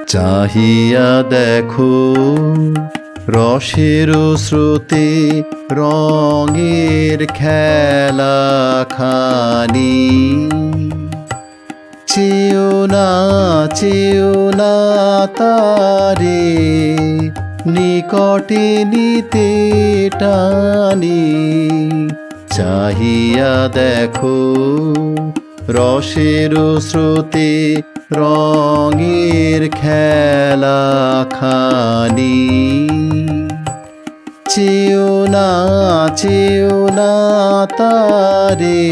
চাহিয়া দেখো রসের স্রোতে রঙের খেলাখানি। চেও না তারে নিকটে নিতে টানি। চাহিয়া দেখো রসের স্রোতে রঙের খেলাখানি। চেও না তারে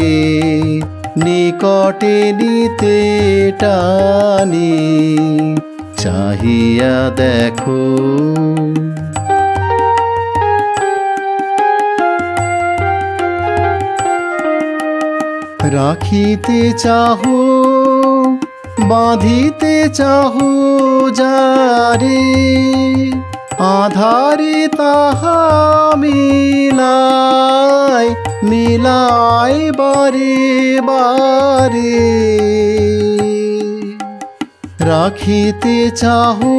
নিকটে নিতে টানি। চাহিয়া দেখো রাখিতে চাহো বাঁধিতে চাহো যারে, আধারে তাহা মিলাই বারে বারে। রাখিতে চাহো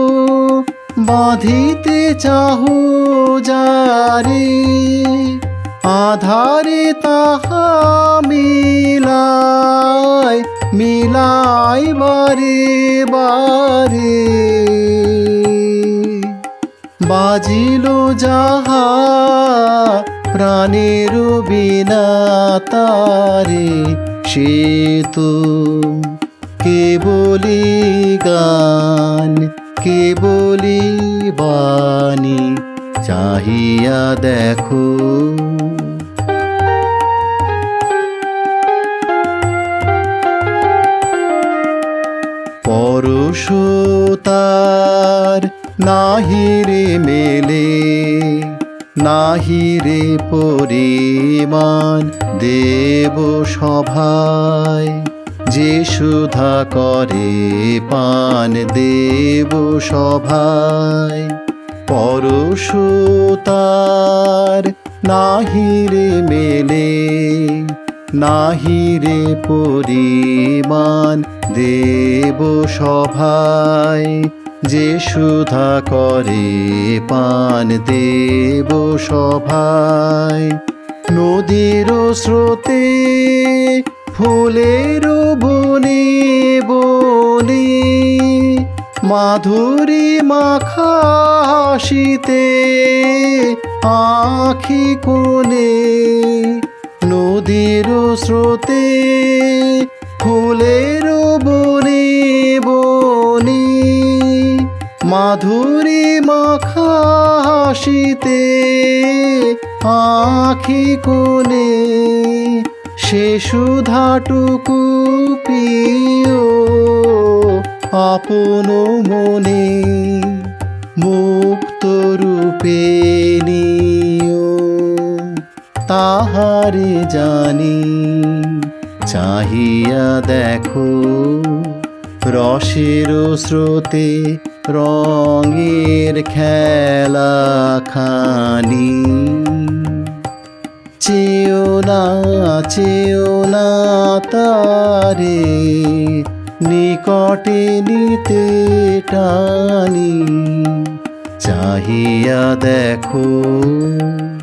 বাঁধিতে চাহো যারে, আধারে তাহা মিলাই বারে বারে। বাজিল যাহা প্রাণের বিনা তারে, সে তো কেবলি গান কেবলি বাণী। চাহিয়া দেখো পরশ তার নাহিরে মেলে, নাহিরে পরিমাণ দেব সভায়। যে সুধা করে পান দেব সভায়। পরশ তার নাহিরে মেলে, নাহিরে পরিমাণ দেব সভায়। যে সুধা করে পান দেব সভায়। নদীর স্রোতে ফুলের বনে বনে, মাধুরী মাখা হাসিতে আখি কোণে। নদীর স্রোতে ফুলের বনে বনে, মাধুরী মাখা হাসিতে আখি কোণে। সে সুধাটুকু প্রিয় আপন মনে, মুক্ত রূপে নিও তাহারে জানি। চাহিয়া দেখো রসের স্রোতে রঙের খেলাখানি। চেও না তারে নিকটে নিতে টানি। চাহিয়া দেখো।